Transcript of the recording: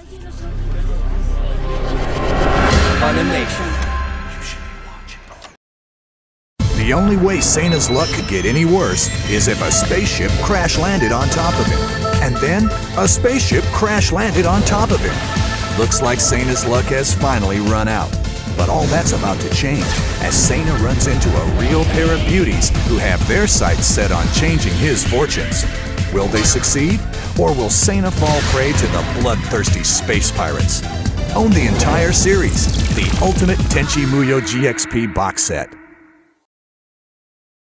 Funimation. The only way Seina's luck could get any worse is if a spaceship crash-landed on top of him. And then, a spaceship crash-landed on top of him. Looks like Seina's luck has finally run out. But all that's about to change as Seina runs into a real pair of beauties who have their sights set on changing his fortunes. Will they succeed? Or will Seina fall prey to the bloodthirsty space pirates? Own the entire series, the Ultimate Tenchi Muyo GXP box set.